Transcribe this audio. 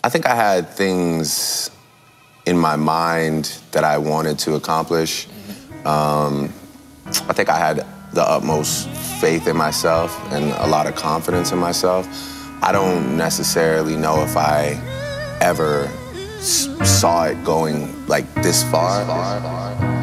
I think I had things in my mind that I wanted to accomplish. I think I had the utmost faith in myself and a lot of confidence in myself. I don't necessarily know if I ever saw it going like this far.